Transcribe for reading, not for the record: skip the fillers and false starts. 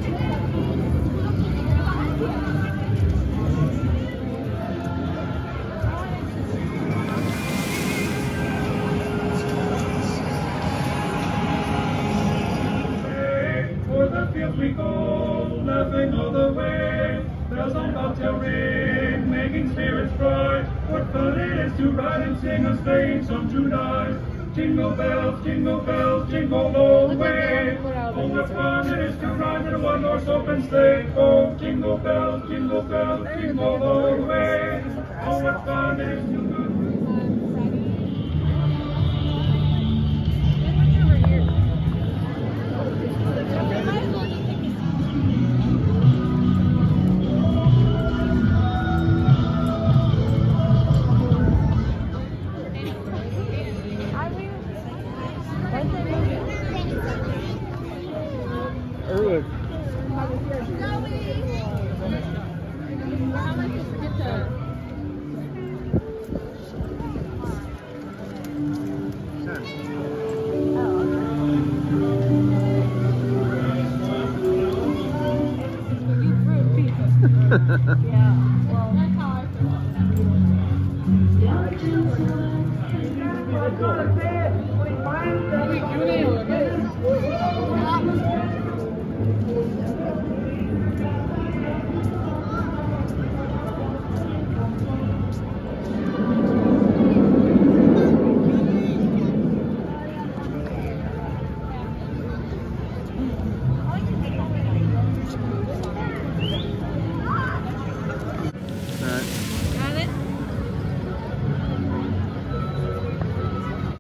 We go, laughing all the way. Bells on bobtail ring, making spirits bright. What fun it is to ride and sing a sleighing song tonight. Jingle bells, jingle all the way. Oh, what fun it is to ride in a one-horse open sleigh. Oh, jingle bells, jingle all the way. Oh, what fun it is to ride. Erwin. You fruit.